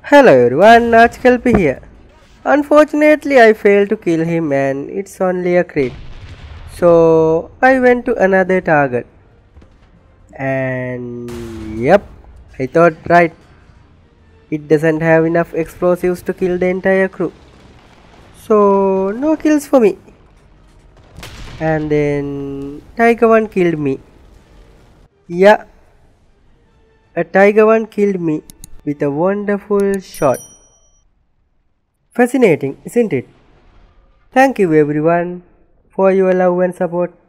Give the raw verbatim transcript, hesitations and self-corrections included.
Hello everyone, Arch Kelpie here. Unfortunately, I failed to kill him and it's only a crit. So I went to another target. And yep, I thought right. It doesn't have enough explosives to kill the entire crew. So no kills for me. And then Tiger one killed me. Yeah, a Tiger one killed me with a wonderful shot. Fascinating, isn't it? Thank you everyone for your love and support.